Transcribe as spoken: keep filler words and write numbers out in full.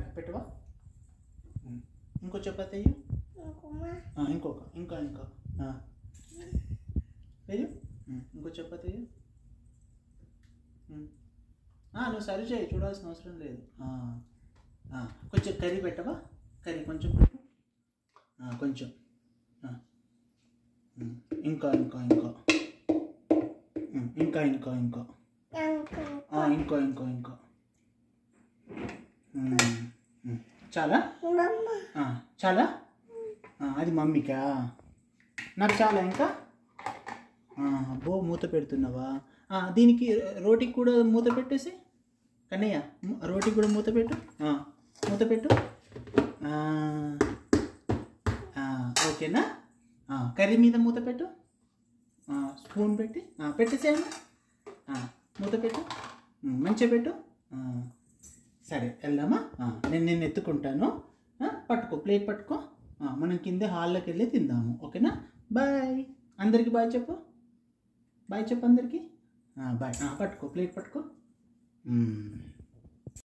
పెట్టవా? ఇంకో చపాతీ అయ్యు. ఇంకొక ఇంకా ఇంకా అయ్యు. ఇంకో చపాతీ అయ్యు. నువ్వు సరి చేయి, చూడాల్సిన అవసరం లేదు. కొంచెం కర్రీ పెట్టవా? కర్రీ కొంచెం పెట్టు. కొంచెం ఇంకా ఇంకా ఇంకా ఇంకా ఇంకా ఇంకా ఇంకో ఇంకో ఇంకో చాలా చాలా. అది మమ్మీకా? నాకు చాలా ఇంకా. అబ్బో మూత పెడుతున్నావా? దీనికి రోటీకి కూడా మూత పెట్టేసి కన్నయ్య, రోటీకి కూడా మూత పెట్టు. మూత పెట్టు. ఓకేనా? కర్రీ మీద మూత పెట్టు. స్పూన్ పెట్టి పెట్టేసేయండి. మూత పెట్టు, మంచిగా పెట్టు. సరే వెళ్దామా? నేను నేను ఎత్తుకుంటాను. పట్టుకో, ప్లేట్ పట్టుకో. మనం కింద హాల్లోకి వెళ్ళి తిందాము. ఓకేనా? బాయ్. అందరికీ బాయ్ చెప్పు. బాయ్ చెప్పు అందరికీ. బాయ్. పట్టుకో, ప్లేట్ పట్టుకో.